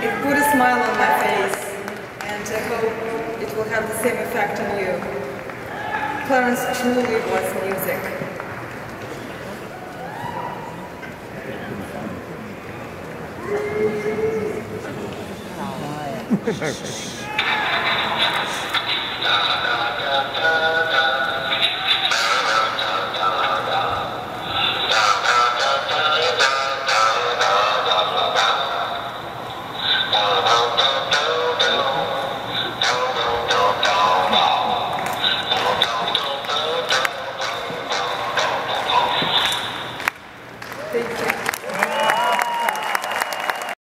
It put a smile on my face, and I hope it will have the same effect on you. Clarence truly was music.